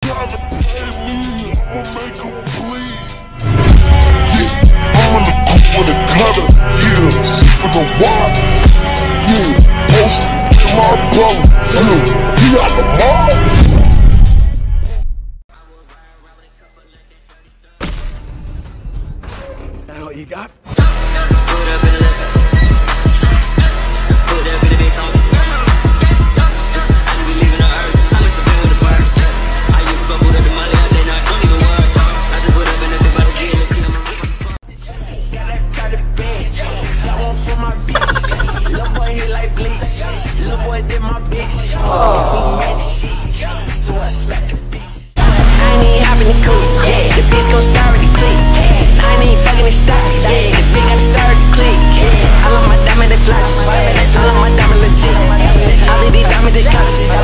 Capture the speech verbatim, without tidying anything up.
tryna pay me, I'ma make them bleed. Yeah, I'm in the coupe with a glitter. Yeah, sippin' the water. Yeah, posted in my brother. Yeah, he out the mall. That all you got? I love my diamond, they flash. I love my diamond legit. All of these diamonds, they cost.